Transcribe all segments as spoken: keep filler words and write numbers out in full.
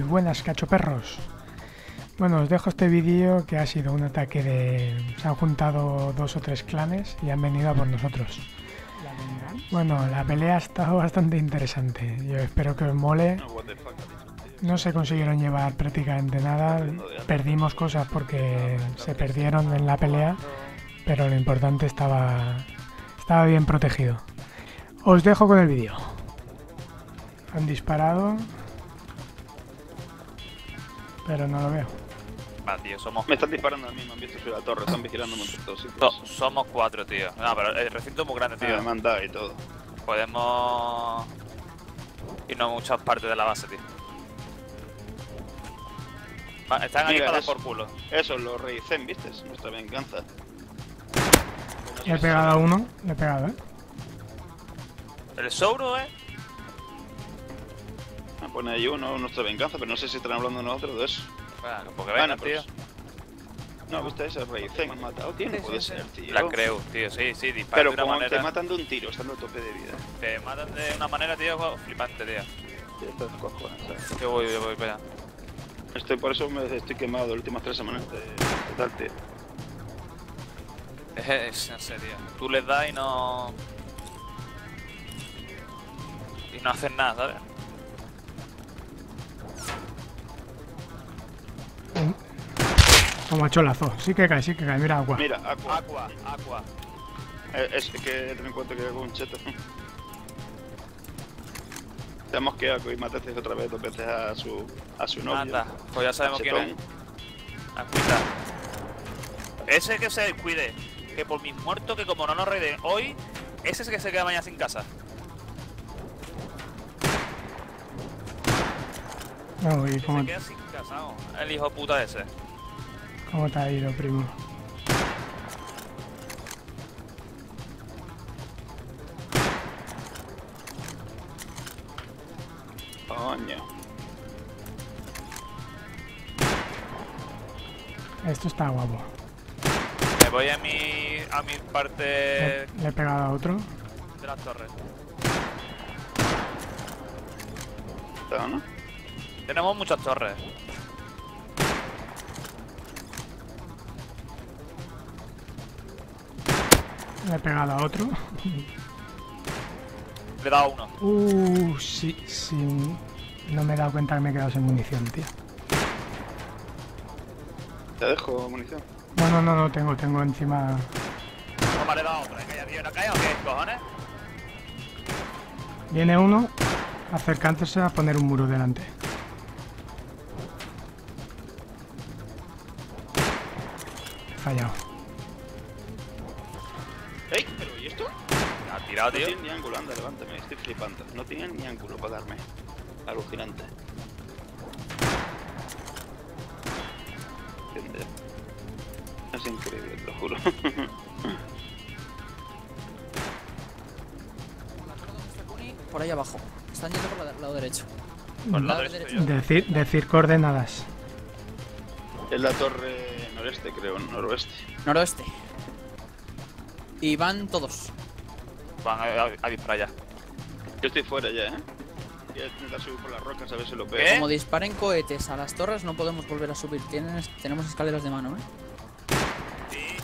buenas, cachoperros. Bueno, os dejo este vídeo que ha sido un ataque de... Se han juntado dos o tres clanes y han venido a por nosotros. Bueno, la pelea ha estado bastante interesante. Yo espero que os mole. No se consiguieron llevar prácticamente nada. Perdimos cosas porque se perdieron en la pelea, pero lo importante estaba, estaba bien protegido. Os dejo con el vídeo. Han disparado, pero no lo veo. Va, tío, somos... Me están disparando a mí, me han visto subir la torre, están vigilando mucho todos. So, somos cuatro, tío. No, pero el recinto es muy grande, tío. Me han dado y todo. Podemos irnos a muchas partes de la base, tío. Va, están ahí para dar por culo. Eso, los Reizen, ¿viste? Nuestra venganza. Le he pegado a uno, le he pegado, ¿eh? El Souro, ¿eh? Me pone ahí uno, nuestra venganza, pero no sé si están hablando nosotros de eso. Bueno, porque vengan, bueno, tío. Pues... No, viste ese Reizen, me han matado, tío, no puede ser, tío. La creo, tío, sí, sí, disparan pero de una como manera... te matan de un tiro, estando a tope de vida. Te matan de una manera, tío, flipante, tío. Sí, esto es cojones, ¿sabes? Yo voy, yo voy para allá. Estoy, por eso me estoy quemado las últimas tres semanas de total, tío. Es, es, no sé, tío. Tú les das y no... Y no hacen nada, ¿sabes? Como cholazo, sí que cae, sí que cae, mira agua. Mira, agua. Aqua, aqua. Eh, es que ten en cuenta que hago un cheto. Tenemos que Aco y mataste otra vez dos veces a su, a su novio. Anda, pues ya sabemos quién es. Acuita. Ese que se cuide, que por mis muertos, que como no nos reiden hoy, ese es el que se queda mañana sin casa. No, y Que cómo, se queda sin casa, ¿no? El hijo puta ese. ¿Cómo te ha ido, primo? Coño. Esto está guapo. Me voy a mi, a mi parte Le, le he pegado a otro. de las torres. ¿Está, no? Tenemos muchas torres. Le he pegado a otro. Le he dado uno. Uh, sí, sí. No me he dado cuenta que me he quedado sin munición, tío. Te dejo munición. No, no, no, no, tengo, tengo encima... No me le he dado otra. ¿Calla, tío? ¿No cae o qué, cojones? Viene uno acercándose a poner un muro delante. He fallado. ¡Ey! ¿Pero y esto? Me ha tirado, No tío. tiene ni ángulo, anda, levántame, estoy flipando. No tiene ni ángulo para darme. Alucinante. ¿Entiendes? Es increíble, te lo juro. Por ahí abajo. Están yendo por el lado derecho. Por el lado Lado derecho, derecho. yo. Decir, decir coordenadas. Es la torre noreste, creo, noroeste. Noroeste. Y van todos. Van a, a, a disparar ya. Yo estoy fuera ya, ¿eh? Voy a intentar subir por las rocas a ver si lo veo. ¿Qué? Como disparen cohetes a las torres, no podemos volver a subir. Tienen, tenemos escaleras de mano, ¿eh? Sí.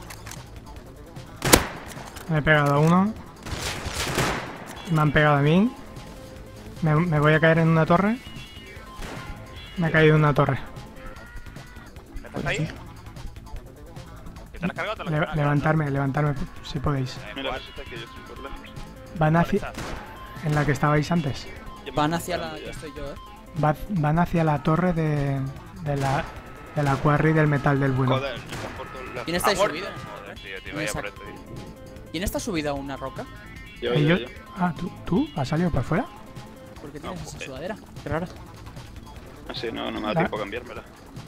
Le he pegado a uno. Me han pegado a mí. Me, me voy a caer en una torre. Me he caído en una torre. ¿Estás ahí? ¿Te la has cargado o te la has Le- cargado? levantarme, levantarme si podéis. Mira, la está que yo estoy por lejos. Van hacia... En la que estabais antes. Ya me Van estoy hacia la... disparando Ya ya. estoy yo, ¿eh? Va- van hacia la torre de, de la de la quarry del metal del bueno. Joder, están por todos lados. ¿Quién está ahí ¿Ha muerto? subido? Joder, tío, tío, vaya por esto, tío. ¿Quién está subido a una roca? Yo, ¿Y yo, yo? yo. Ah, ¿tú? ¿Tú? ¿Has salido por fuera? ¿Por qué No, tienes esa joder. sudadera? Qué raro. Así no, no me da La- tiempo a cambiármela.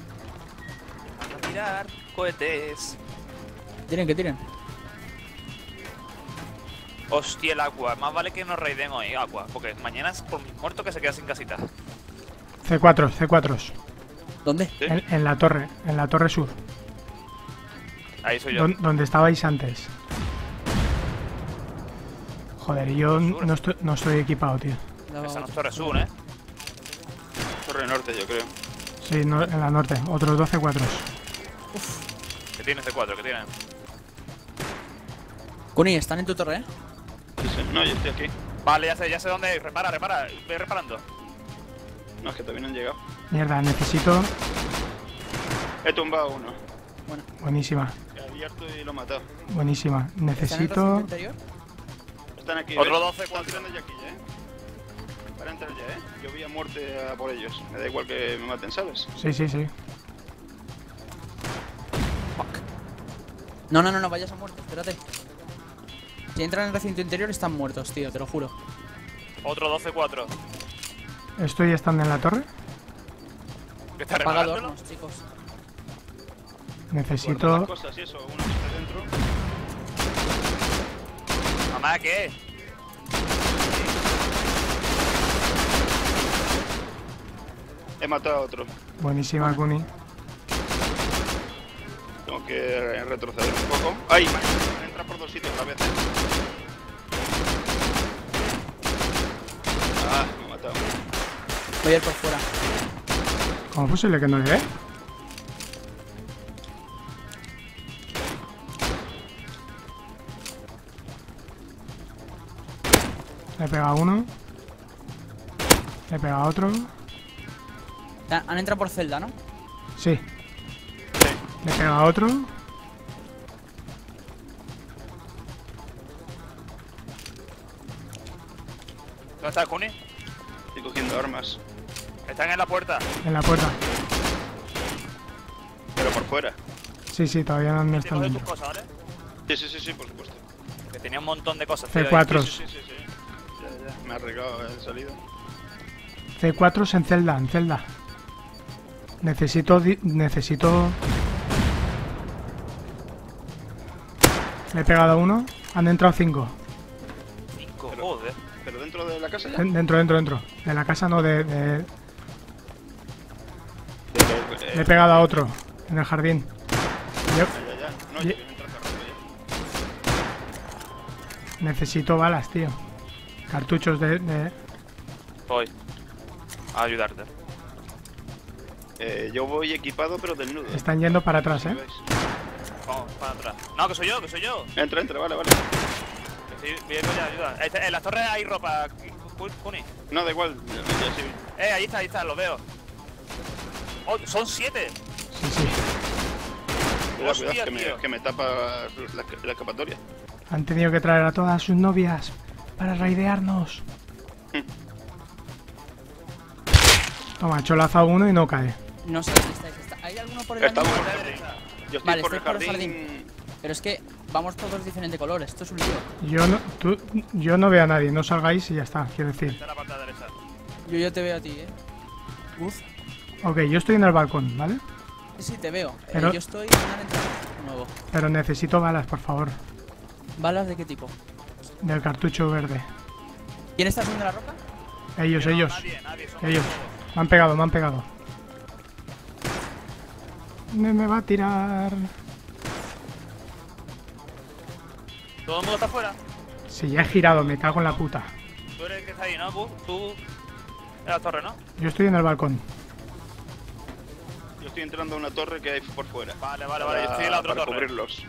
A tirar cohetes. Tiren, que tiren. Hostia, el agua. Más vale que nos raiden hoy, agua. Porque mañana es por mis muertos que se queda sin casita. C cuatro, C cuatro. ¿Dónde? ¿Sí? En, en la torre, en la torre sur. Ahí soy yo. Don- donde estabais antes. Joder, y yo Sur. no estoy, no estoy equipado, tío. Daba Esa no otro. es Torre Sur, ¿eh? Torre norte, yo creo. Sí, no, en la norte. Otros doce cuatro. ¿Qué tiene C cuatro? ¿Qué tienen? Kuni, ¿están en tu torre, eh? Sí, sí. No, yo estoy aquí. Vale, ya sé, ya sé dónde. Repara, repara. Ve reparando. No, es que todavía no han llegado. Mierda, necesito... He tumbado uno. Bueno. Buenísima, He abierto y lo he matado. buenísima. ¿Están en el recinto Necesito... interior? Están aquí. Otro ¿ves? doce, Están cuatro. tirando ya aquí, ¿eh? Para entrar ya, ¿eh? Yo voy a muerte a por ellos. Me da igual que me maten, ¿sabes? Sí, sí, sí. No, no, no, no, vayas a muerte, espérate. Si entran en el recinto interior están muertos, tío, te lo juro. Otro doce cuatro. Estoy estando en la torre. ¿Qué está Apaga reparándolo? hornos, chicos. Guarda Necesito... las cosas y eso. Uno que está dentro. Mamá, ¿qué? He matado a otro. Buenísima, Kuni. Tengo que retroceder un poco. ¡Ay! Me entra por dos sitios a la vez. ¿eh? Ah, me ha matado. Voy a ir por fuera. ¿Cómo es posible que no le dé? Le he pegado a uno. Le he pegado a otro. Ya, han entrado por celda, ¿no? Sí. Le he pegado a otro. ¿Dónde está Kuni? Estoy cogiendo armas. Están en la puerta. En la puerta. Pero por fuera. Sí, sí, todavía no Te están coge tus dentro. cosas, ¿vale? Sí, sí, sí, sí, por supuesto. Que tenía un montón de cosas. C tío, cuatro. Sí, sí, sí, sí. Ya, ya. Me ha regado el salido. C cuatro en celda, en celda. Necesito... di- Necesito... Le he pegado a uno. Han entrado cinco. ahí. Cinco, joder. ¿Pero dentro de la casa ya? Den- Dentro, dentro, dentro. De la casa no, de... de- Eh, Le he pegado a otro. En el jardín. Yo- Ya, ya, ya. No, Ye- yo quiero entrar cerrando ya. Necesito balas, tío. Cartuchos de... de- Voy. A ayudarte. Eh, yo voy equipado pero desnudo. Están yendo para atrás, Si ¿eh? veis. Vamos, para atrás. No, que soy yo, que soy yo. Entra, entra, vale, vale. Que sí, bien, ya, ayuda. Este- en las torres hay ropa, Ku- Kuni. No, da igual. Ya, ya sí. Eh, ahí está, ahí está, lo veo. Oh, son siete. Sí, sí. Cuidado, Hostia, cuidado, que me, tío. que me tapa la, la escapatoria. Han tenido que traer a todas sus novias para raidearnos. Toma, cholazo a uno y no cae. No sé dónde estáis. ¿Está- ¿Hay alguno por el Estamos año? por el jardín. Yo estoy Vale, por el estoy por el jardín. Pero es que vamos todos diferente color, esto es un lío. Yo no, tú- yo no veo a nadie, no salgáis y ya está, quiero decir. Está en la parte de la derecha. Yo ya te veo a ti, eh. Uf. Ok, yo estoy en el balcón, ¿vale? Sí, sí, te veo. Eh, Pero- yo estoy en una entrada nuevo. Pero necesito balas, por favor. ¿Balas de qué tipo? Del cartucho verde. ¿Quién está subiendo la roca? Ellos, No, ellos. Nadie, nadie, son Ellos. todos. Me han pegado, me han pegado. Me, me va a tirar. ¿Todo el mundo está afuera? Si ya he girado, me cago en la puta. Tú eres el que está ahí, ¿no? Tú, tú... En la torre, ¿no? Yo estoy en el balcón. Yo estoy entrando a una torre que hay por fuera. Vale, vale, vale. Yo estoy en la otra para torre. cubrirlos.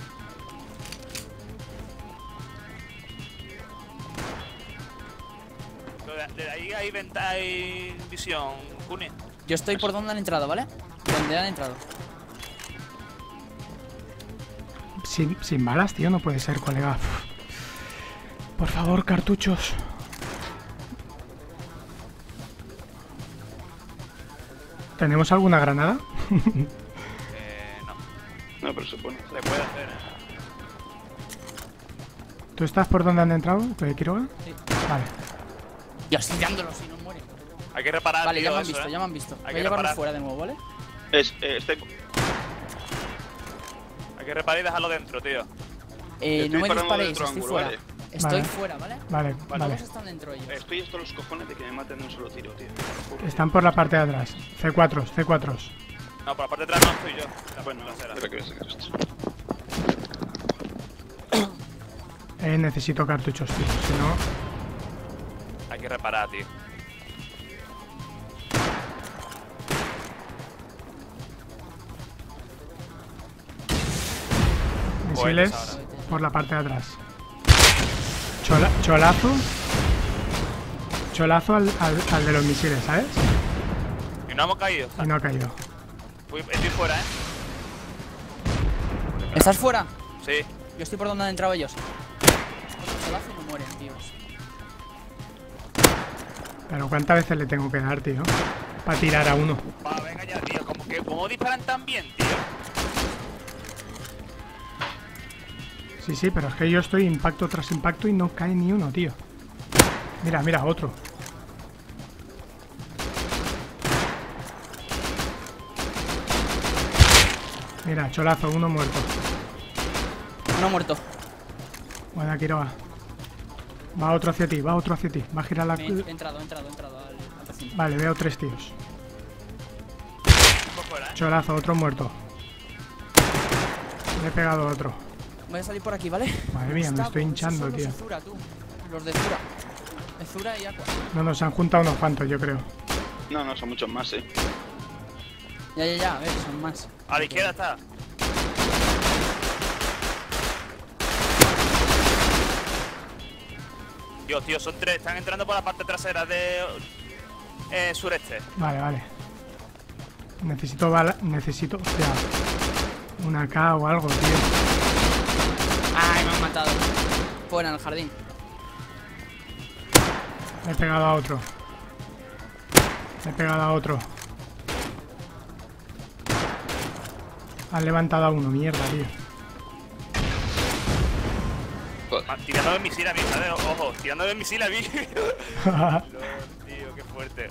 Pero de, de ahí hay, venta, hay visión, Kuni. Yo estoy por donde han entrado, ¿vale? Donde han entrado. Sin, sin balas, tío, no puede ser, colega. Por favor, cartuchos. ¿Tenemos alguna granada? Eh, no. No, pero supone. Se puede hacer, ¿eh? ¿Tú estás por donde han entrado, de Quiroga? Sí. Vale. Yo estoy dándolo si no muere. Hay que reparar, Vale, ya tío, me han eso, visto, ¿eh? ya me han visto. Hay Voy que a llevarlo reparar. fuera de nuevo, ¿vale? Es, eh, estoy, Hay que reparar y dejarlo dentro, tío. Eh, Estoy no me parando disparéis, dentro estoy ángulo, fuera. vale. Estoy Vale. fuera, ¿vale? Vale, Vale. vale. Todos están dentro ellos. estoy hasta los cojones de que me maten de un solo tiro, tío. Están por la parte de atrás. C cuatro, C cuatro. No, por la parte de atrás no estoy yo. La Bueno, trasera. espera que voy a sacar esto. Eh, necesito cartuchos, tío. Si no... Hay que reparar, tío. Misiles ahora. por la parte de atrás. Chola- cholazo. Cholazo al, al, al de los misiles, ¿sabes? Y no hemos caído. Y no ha caído. Uy, estoy fuera, ¿eh? ¿Estás fuera? Sí. Yo estoy por donde han entrado ellos. Otro solazo y no mueren, tíos. Pero ¿cuántas veces le tengo que dar, tío? Para tirar a uno. Va, venga ya, tío. ¿Cómo, que, ¿Cómo disparan tan bien, tío? Sí, sí, pero es que yo estoy impacto tras impacto y no cae ni uno, tío. Mira, mira, otro. Mira, cholazo, uno muerto. Uno muerto. Buena, Quiroga. Va otro hacia ti, va otro hacia ti. Va a girar la... Me he entrado, he entrado, he entrado al, al recinto. Vale, veo tres tíos. Por fuera, ¿eh? Cholazo, otro muerto. Le he pegado a otro. Voy a salir por aquí, ¿vale? Madre mía, me Está, estoy esos hinchando, son los tío. de Zura, tú. Los de Zura. De Zura y Aqua. No, nos han juntado unos cuantos, yo creo. No, no, son muchos más, eh. Ya, ya, ya, a ver, son más. A la izquierda está. Dios, tío, son tres. Están entrando por la parte trasera de... Eh, sureste. Vale, vale. Necesito bala... Necesito... Hostia. Una K o algo, tío. Ay, me han matado. Fuera en el jardín. Le he pegado a otro. Le he pegado a otro. Han levantado a uno, mierda, tío. Ah, tirando el misil a mí, ¿sabes? Ojo, tirando el misil a mí. Lol, tío, qué fuerte.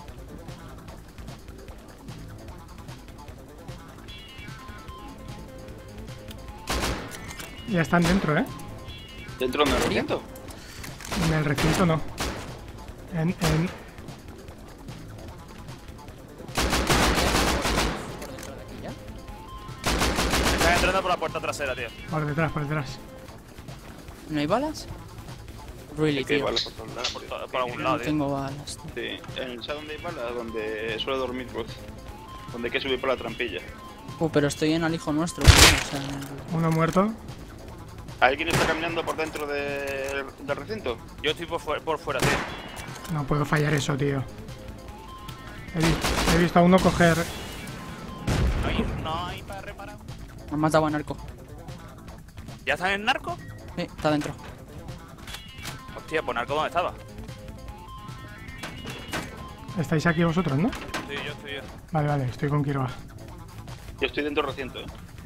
Ya están dentro, ¿eh? Dentro del recinto. En el recinto no. En... en... Por dentro de aquí, ¿ya? Están entrando por la puerta trasera, tío. Por detrás, por detrás. ¿No hay balas? Really, Sí, que hay tío. balas por todos lados. Por, tío. to- por algún No lado, tío. tengo balas, tío. Sí, en ¿sabes dónde hay balas? Donde suele dormir, pues. Donde hay que subir por la trampilla. Uh, pero estoy en el hijo nuestro, tío, o sea... Uno muerto. ¿Alguien está caminando por dentro de- del recinto? Yo estoy por fuera, por fuera, tío. No puedo fallar eso, tío. He, vi- he visto a uno coger... No hay, no hay para reparar. Me han matado a narco. ¿Ya están en narco? Sí, está dentro. Hostia, pues narco, ¿dónde estaba? Estáis aquí vosotros, ¿no? Sí, yo estoy yo. Vale, vale, estoy con Quiroga. Yo estoy dentro del recinto, eh.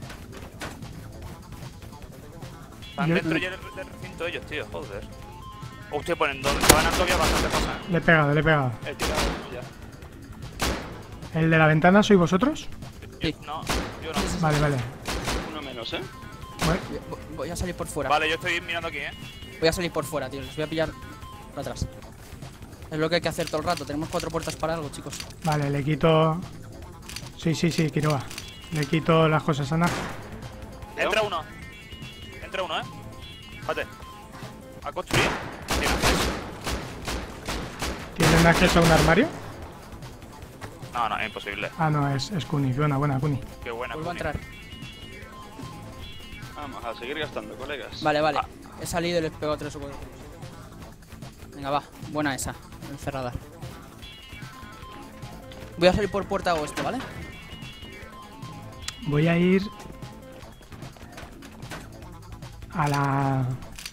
Están Yo- dentro ya del, del recinto ellos, tío. Joder. Hostia, pues en donde estaban narco había bastante cosas. Le he pegado, le he pegado. He tirado uno ya. ¿El de la ventana sois vosotros? Sí. No, yo no. Vale, vale. Uno menos, eh. Bueno, Voy- Voy a salir por fuera. Vale, yo estoy mirando aquí, eh. Voy a salir por fuera, tío. Les voy a pillar por atrás. Es lo que hay que hacer todo el rato. Tenemos cuatro puertas para algo, chicos. vale, le quito... Sí, sí, sí, Quiroga. Le quito las cosas sanas. Entra uno. Entra uno, eh. Fíjate. A construir. Tiene acceso. ¿Tienen acceso a un armario? No, no, es imposible. Ah, no, es, es Kuni. Buena, buena, Kuni. Qué buena. Vuelvo a Kuni. entrar. Vamos a seguir gastando, colegas. Vale, vale. Ah. He salido y les pego tres o cuatro. Venga, va. Buena esa. Encerrada. Voy a salir por puerta oeste, ¿vale? Voy a ir... A la...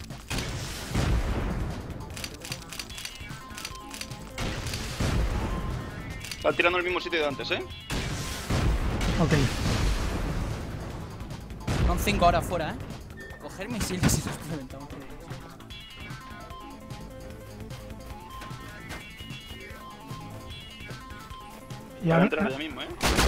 Están tirando el mismo sitio de antes, eh. Ok. Son cinco ahora afuera, ¿eh? Coger misiles y los reventamos. Y Van a a- entrar ya mismo, eh.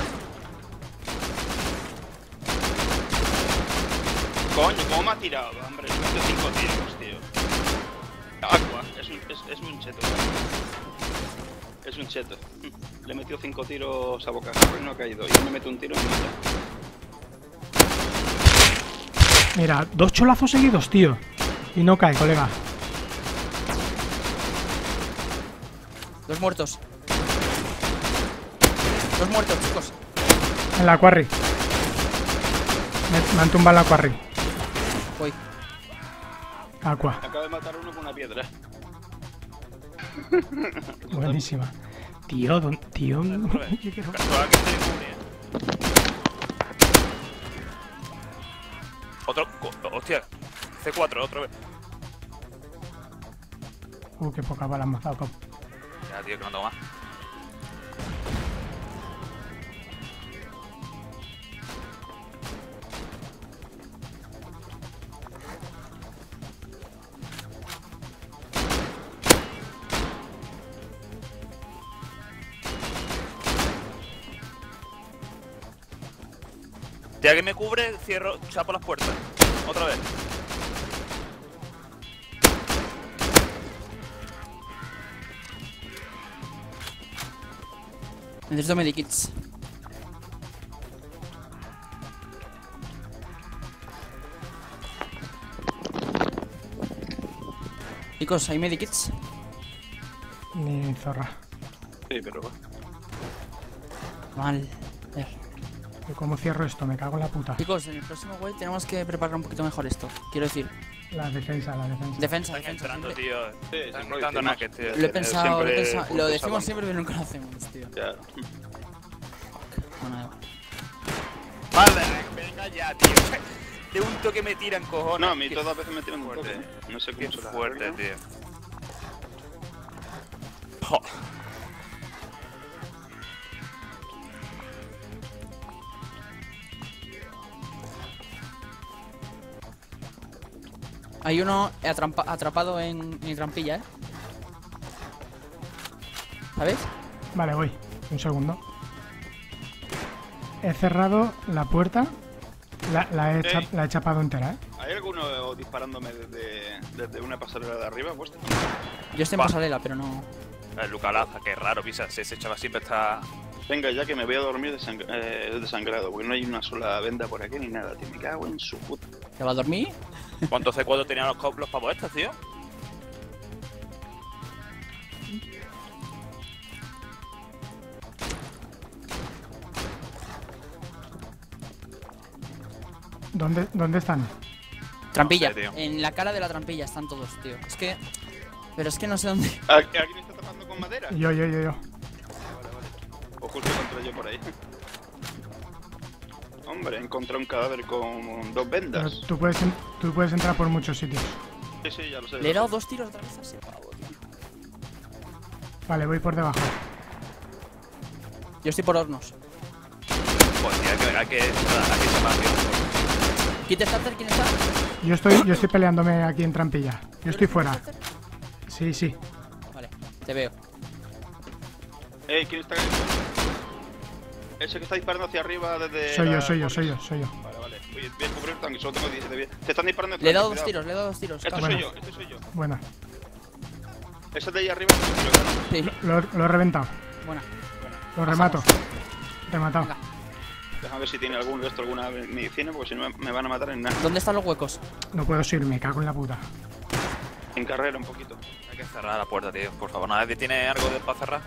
Coño, ¿cómo me ha tirado? Hombre, le he metido cinco tiros, tío. Aqua, es un, es, es un cheto. Es un cheto. Le he metido cinco tiros a boca, pero no ha caído. Y me meto un tiro y me mata. Mira, dos cholazos seguidos, tío. Y no cae, colega. Dos muertos. Dos muertos, chicos. En la quarry. Me, me han tumbado en la quarry. Voy. Aqua. Acabo de matar a uno con una piedra. Buenísima. Tío, don, tío. Otra vez. Yo quiero- Casual que estoy Kuni, eh. Otro. co- Hostia. C cuatro, otra vez. Uh, qué poca bala me has dado, Cop. Ya, tío, que no tengo más. Ya que me cubre, cierro, chapo las puertas. Otra vez. Necesito medikits. Chicos, ¿hay medikits? Ni zorra. Sí, pero... Mal. A ver. ¿Y cómo cierro esto? Me cago en la puta. Chicos, en el próximo wave tenemos que preparar un poquito mejor esto. Quiero decir, La defensa, la defensa. defensa, Están defensa. entrando, siempre. tío. Sí, Están siempre entrando decimos. naques, tío. Lo he pensado, lo he Siempre pensado. Lo juntos decimos hablando. siempre, pero nunca lo hacemos, tío. Ya. Bueno, da igual. Vale, venga ya, tío. De un toque me tiran, cojones. No, a mí Qué todas las veces me tiran un fuerte. toque. No sé Qué cómo se las fuerte, arreglan. tío. Jo. Hay uno atrampa- atrapado en mi trampilla, ¿eh? ¿Sabes? Vale, voy. Un segundo. He cerrado la puerta. La, la, he, cha- Ey. la he chapado entera, ¿eh? ¿Hay alguno disparándome desde, desde una pasarela de arriba, vuestra? Yo estoy en Va. pasarela, pero no. El Lucalaza, qué raro, pisa. Si ese chaval siempre está. Venga, ya que me voy a dormir desang eh, desangrado, porque no hay una sola venda por aquí ni nada, tío. Me cago en su puta. ¿Te va a dormir? ¿Cuántos C cuatro tenían los, co- los pavos estos, tío? ¿Dónde, ¿Dónde están? Trampilla. No sé, tío. En la cara de la trampilla están todos, tío. Es que. Pero es que no sé dónde. ¿Al- ¿Alguien está tapando con madera? Yo, yo, yo, yo. Vale, vale. O justo contra yo por ahí. Hombre, he encontrado un cadáver con dos Pero vendas. tú puedes, en- tú puedes entrar por muchos sitios. Sí, sí, ya lo sé. Le he lo dado sé. dos tiros otra vez a ese pavo, tío. Vale, voy por debajo. Yo estoy por hornos. Pues tío, hay que, hay que, hay que llamar, tío. ¿Quién está? ¿Quién está? Yo estoy, yo estoy peleándome aquí en trampilla. Yo estoy fuera. Sí, sí. Vale, te veo. Eh, ¿quién está? Ese que está disparando hacia arriba desde. Soy yo, la soy yo, torre. soy yo, soy yo. Vale, vale. Voy, voy a cubrir tanque, solo tengo diez de vida. Te están disparando. Le he dado tanque, dos cuidado. tiros, le he dado dos tiros. Este cabrón. soy Bueno. yo, este soy yo. Buena. Ese de ahí arriba es el tiro, ¿no? Sí, Lo, lo he reventado. buena. Lo remato. Rematado. Venga. Déjame ver si tiene algún resto, alguna medicina, porque si no me- me van a matar en nada. ¿Dónde están los huecos? No puedo subir, me cago en la puta. En carrera un poquito. Hay que cerrar la puerta, tío. Por favor, ¿nadie tiene algo de para cerrar?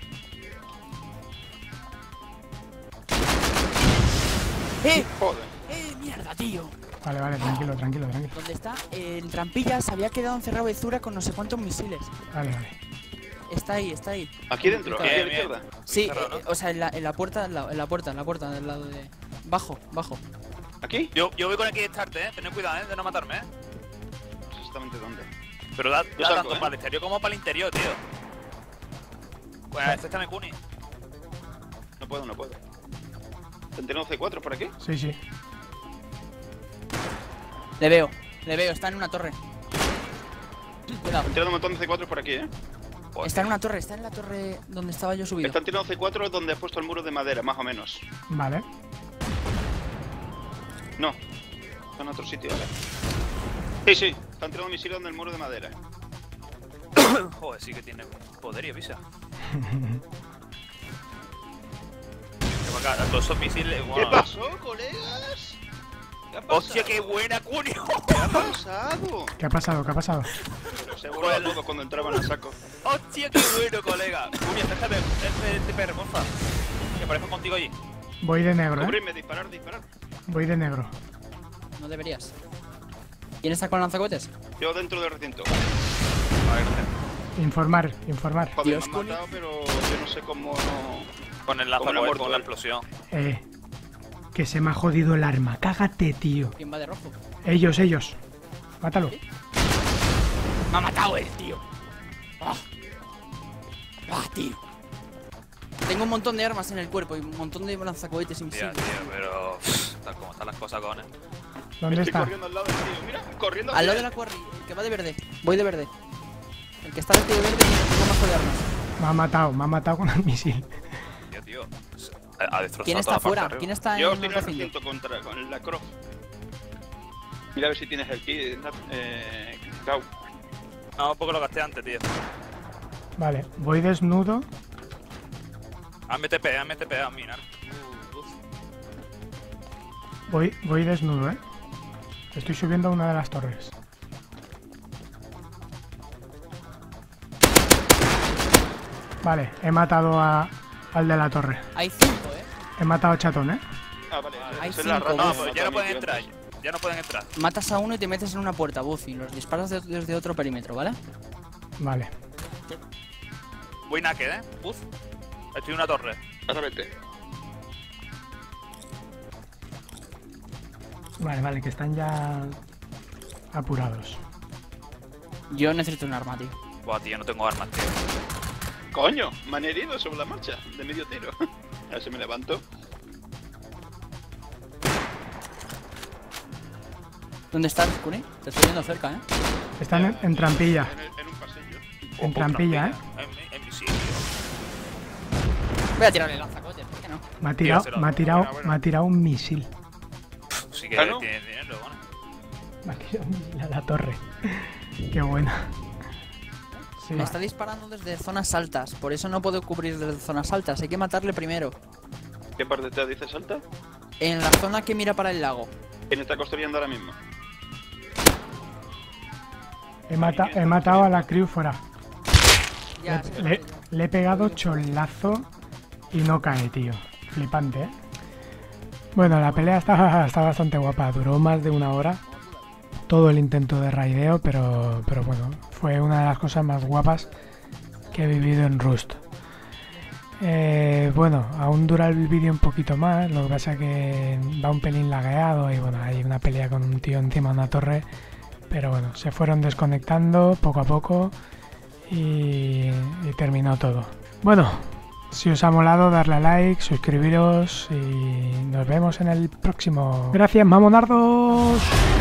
¡Eh! Joder. ¡Eh! ¡Mierda, tío! Vale, vale, tranquilo, tranquilo, tranquilo. ¿Dónde está? En trampilla se había quedado encerrado Bezura con no sé cuántos misiles. Vale, vale. Está ahí, está ahí. Aquí dentro, aquí a la Bien, bien. izquierda. Sí, Cerrado, ¿no? eh, o sea, en la, en la puerta, en la, en la puerta, en la puerta, del lado de. Bajo, bajo. ¿Aquí? Yo, yo voy con el que estarte, eh. Tened cuidado, eh, de no matarme, eh. No sé exactamente dónde. Pero da, Yo da salgo, tanto ¿eh? para el exterior como para el interior, tío. Pues este está en el Kuni. No puedo, no puedo. ¿Tenemos C cuatro por aquí? Sí, sí. Le veo, le veo, está en una torre. Cuidado. Están tirando un montón de C cuatro por aquí, ¿eh? Joder. Está en una torre, está en la torre donde estaba yo subido. Están tirando C cuatro donde has puesto el muro de madera, más o menos. Vale. No. Está en otro sitio, ¿vale? Sí, sí. Están tirando misiles donde el muro de madera. Joder, sí que tiene poderío, pisa. Todos esos misiles, ¿Qué bueno. pasó, colegas? ¿Qué ha pasado? ¡Hostia, qué buena, Kuni! ¿Qué ha pasado? ¿Qué ha pasado? ¿Qué ha pasado? Pero se voló todo cuando entraban al saco. ¡Hostia, qué bueno, colega! Kuni, acércate, este perro, porfa. Que aparezco contigo allí. Voy de negro, ¿eh? Cubrirme, disparar, disparar. Voy de negro. No deberías. ¿Quién está con lanzacohetes? Yo dentro del recinto. A ver, Informar, informar. Joder, Dios, me han matado, pero yo no sé cómo no... con el ¿Cómo le ha lanzacohetes, muerto con la él? explosión. Eh, que se me ha jodido el arma. Cágate, tío. ¿Quién va de rojo? Ellos, ellos. Mátalo. Me ha matado él, tío. Ah, ah tío. Tengo un montón de armas en el cuerpo y un montón de lanzacohetes Tía, invisibles. tío, pero... pff, tal como están las cosas con él. ¿Dónde Estoy está? corriendo al lado del tío. Mira, corriendo Al lado hacia de la él. quarry, el que va de verde. Voy de verde. El que está vestido de verde y tengo mazo de armas. Me ha matado, me ha matado con el misil. Tío, tío. Ha, ha destrozado ¿Quién toda está la parte afuera? de arriba. ¿Quién está Yo en estoy el en el recinto? recinto contra con la Croft. Mira a ver si tienes el kit, eh, Gau. No, un poco lo gasté antes, tío. Vale, voy desnudo. Hazme T P, hazme T P a minar. Uh, uf. Voy, voy desnudo, ¿eh? Estoy subiendo a una de las torres. Vale, he matado a, al de la torre. Hay cinco, eh. He matado a Chatón, ¿eh? Ah, vale. Hay esa es la cinco, rata No, que pues mató ya a no mi pueden tío entrar. antes. Ya no pueden entrar. Matas a uno y te metes en una puerta, Buffy. Los disparas de- desde otro perímetro, ¿vale? Vale. Voy naked, ¿eh? Uf. Estoy en una torre. Ahora vete. Vale, vale, que están ya apurados. Yo necesito un arma, tío. Buah, tío, no tengo armas, tío. Coño, me han herido sobre la marcha, de medio tiro. A ver si me levanto. ¿Dónde estás, Kuni? Te estoy viendo cerca, ¿eh? Están en, en trampilla. En, el- en un pasillo. En trampilla, ¿eh? En, mi- en mi sitio. Voy a tirarle el lanzacohetes, ¿por qué no? Me ha tirado, Tío, se lo- me ha tirado, bueno, bueno. me ha tirado un misil. Sí que Ah, ¿no? tienes dinero, bueno. Me ha tirado un misil a la torre. Qué buena. Sí. Me está disparando desde zonas altas, por eso no puedo cubrir desde zonas altas. Hay que matarle primero. ¿Qué parte te dice salta? En la zona que mira para el lago. ¿Quién está construyendo ahora mismo? He, mata- he matado a la crew fuera. Ya, Le, le- le he pegado cholazo y no cae, tío. Flipante, ¿eh? Bueno, la pelea está, está bastante guapa. Duró más de una hora. Todo el intento de raideo, pero, pero bueno, fue una de las cosas más guapas que he vivido en Rust. Eh, bueno, aún dura el vídeo un poquito más, lo que pasa que va un pelín lagueado y bueno, hay una pelea con un tío encima de una torre, pero bueno, se fueron desconectando poco a poco y, y terminó todo. Bueno, si os ha molado, darle a like, suscribiros y nos vemos en el próximo. Gracias, mamonardos.